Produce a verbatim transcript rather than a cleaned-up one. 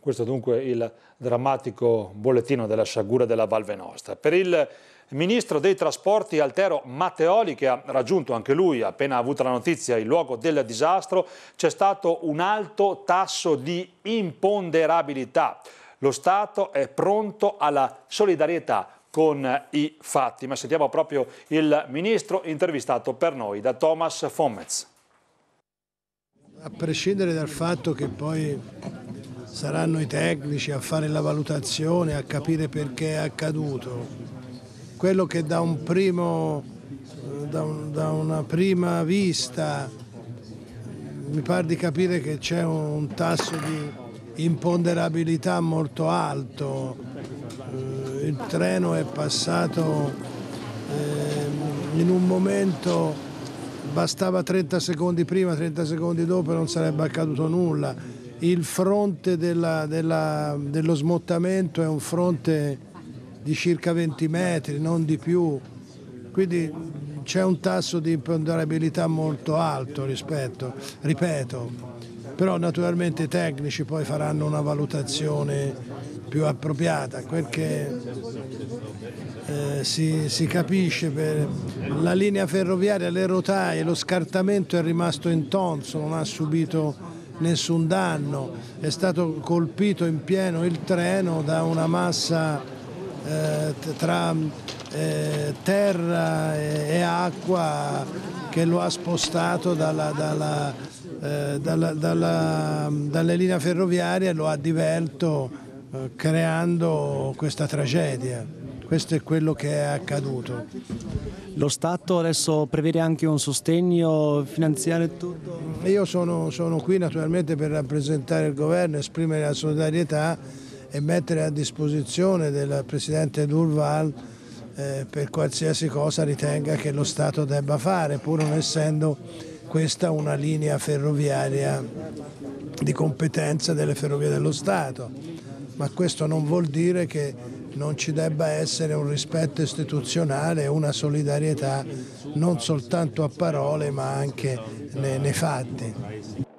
Questo dunque il drammatico bollettino della sciagura della Val Venosta. Per il Ministro dei Trasporti Altero Matteoli, che ha raggiunto anche lui, appena avuto la notizia, il luogo del disastro, c'è stato un alto tasso di imponderabilità. Lo Stato è pronto alla solidarietà con i fatti. Ma sentiamo proprio il Ministro intervistato per noi da Thomas Fometz. A prescindere dal fatto che poi saranno i tecnici a fare la valutazione, a capire perché è accaduto, quello che da, un primo, da, un, da una prima vista mi pare di capire che c'è un tasso di imponderabilità molto alto. Il treno è passato in un momento, bastava trenta secondi prima, trenta secondi dopo e non sarebbe accaduto nulla. Il fronte della, della, dello smottamento è un fronte di circa venti metri, non di più, quindi c'è un tasso di imponderabilità molto alto rispetto, ripeto, però naturalmente i tecnici poi faranno una valutazione più appropriata. Quel che eh, si, si capisce per la linea ferroviaria, le rotaie, lo scartamento è rimasto intonso, non ha subito nessun danno, è stato colpito in pieno il treno da una massa eh, tra eh, terra e, e acqua che lo ha spostato dalla, dalla, eh, dalla, dalla, dalle linee ferroviarie e lo ha divelto eh, creando questa tragedia. Questo è quello che è accaduto. Lo Stato adesso prevede anche un sostegno finanziario e tutto? Io sono, sono qui naturalmente per rappresentare il governo, esprimere la solidarietà e mettere a disposizione del Presidente Durval eh, per qualsiasi cosa ritenga che lo Stato debba fare, pur non essendo questa una linea ferroviaria di competenza delle Ferrovie dello Stato. Ma questo non vuol dire che non ci debba essere un rispetto istituzionale e una solidarietà non soltanto a parole ma anche nei, nei fatti.